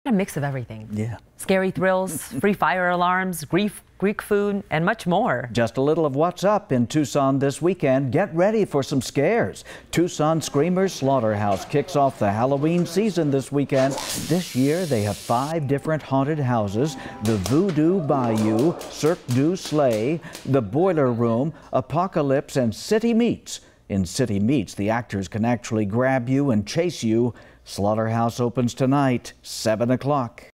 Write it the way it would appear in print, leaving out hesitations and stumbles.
A mix of everything. Yeah. Scary thrills, free fire alarms, Greek food, and much more. Just a little of what's up in Tucson this weekend. Get ready for some scares. Tucson Slaughterhouse kicks off the Halloween season this weekend. This year they have 5 different haunted houses: the Voodoo Bayou, Cirque du Soleil, the Boiler Room, Apocalypse, and City Meets. In City Meets, the actors can actually grab you and chase you. Slaughterhouse opens tonight, 7 o'clock.